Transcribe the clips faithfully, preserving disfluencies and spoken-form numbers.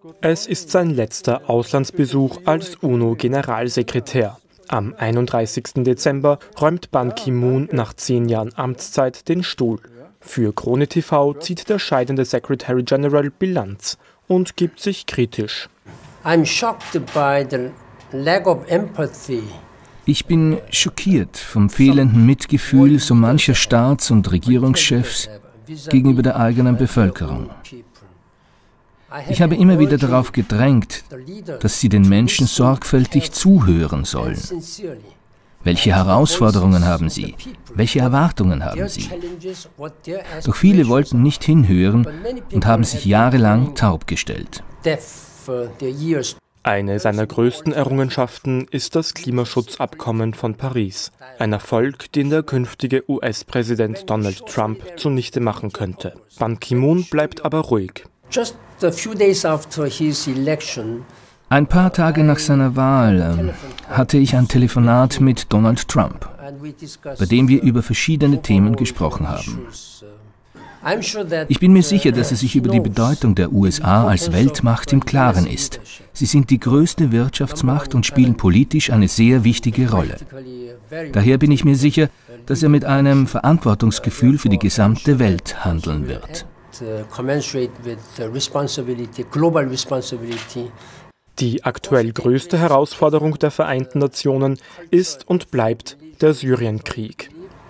Es ist sein letzter Auslandsbesuch als UNO-Generalsekretär. Am einunddreißigsten Dezember räumt Ban Ki-moon nach zehn Jahren Amtszeit den Stuhl. Für Krone T V zieht der scheidende Secretary General Bilanz und gibt sich kritisch. I'm shocked by the lack of empathy. Ich bin schockiert vom fehlenden Mitgefühl so mancher Staats- und Regierungschefs gegenüber der eigenen Bevölkerung. Ich habe immer wieder darauf gedrängt, dass sie den Menschen sorgfältig zuhören sollen. Welche Herausforderungen haben sie? Welche Erwartungen haben sie? Doch viele wollten nicht hinhören und haben sich jahrelang taub gestellt. Eine seiner größten Errungenschaften ist das Klimaschutzabkommen von Paris. Ein Erfolg, den der künftige U S-Präsident Donald Trump zunichte machen könnte. Ban Ki-moon bleibt aber ruhig. Ein paar Tage nach seiner Wahl äh, hatte ich ein Telefonat mit Donald Trump, bei dem wir über verschiedene Themen gesprochen haben. Ich bin mir sicher, dass er sich über die Bedeutung der U S A als Weltmacht im Klaren ist. Sie sind die größte Wirtschaftsmacht und spielen politisch eine sehr wichtige Rolle. Daher bin ich mir sicher, dass er mit einem Verantwortungsgefühl für die gesamte Welt handeln wird. Die aktuell größte Herausforderung der Vereinten Nationen ist und bleibt der Syrienkrieg.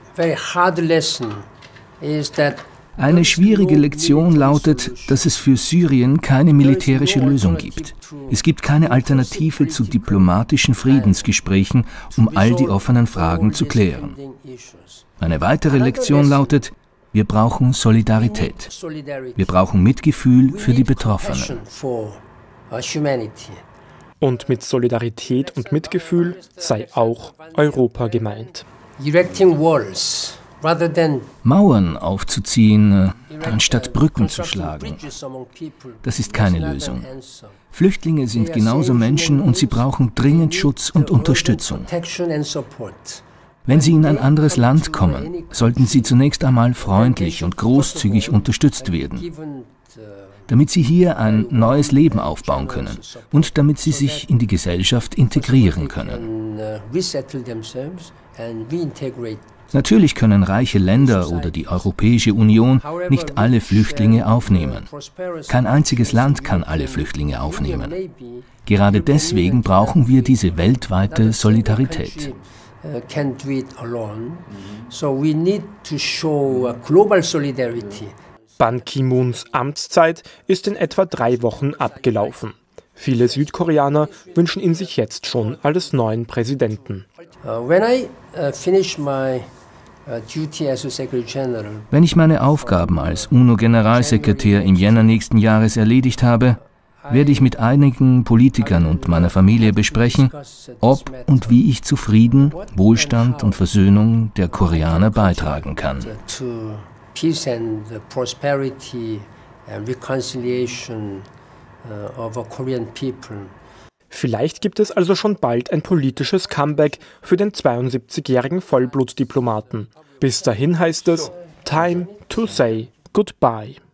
Eine schwierige Lektion lautet, dass es für Syrien keine militärische Lösung gibt. Es gibt keine Alternative zu diplomatischen Friedensgesprächen, um all die offenen Fragen zu klären. Eine weitere Lektion lautet, wir brauchen Solidarität. Wir brauchen Mitgefühl für die Betroffenen. Und mit Solidarität und Mitgefühl sei auch Europa gemeint. Mauern aufzuziehen, anstatt Brücken zu schlagen, das ist keine Lösung. Flüchtlinge sind genauso Menschen und sie brauchen dringend Schutz und Unterstützung. Wenn sie in ein anderes Land kommen, sollten sie zunächst einmal freundlich und großzügig unterstützt werden, damit sie hier ein neues Leben aufbauen können und damit sie sich in die Gesellschaft integrieren können. Natürlich können reiche Länder oder die Europäische Union nicht alle Flüchtlinge aufnehmen. Kein einziges Land kann alle Flüchtlinge aufnehmen. Gerade deswegen brauchen wir diese weltweite Solidarität. Ban Ki-moons Amtszeit ist in etwa drei Wochen abgelaufen. Viele Südkoreaner wünschen ihn sich jetzt schon als neuen Präsidenten. Wenn ich meine Aufgaben als UNO-Generalsekretär im Jänner nächsten Jahres erledigt habe, werde ich mit einigen Politikern und meiner Familie besprechen, ob und wie ich zu Frieden, Wohlstand und Versöhnung der Koreaner beitragen kann. Peace and prosperity and reconciliation of the Korean people. Vielleicht gibt es also schon bald ein politisches Comeback für den zweiundsiebzigjährigen Vollblutdiplomaten. Bis dahin heißt es, time to say goodbye.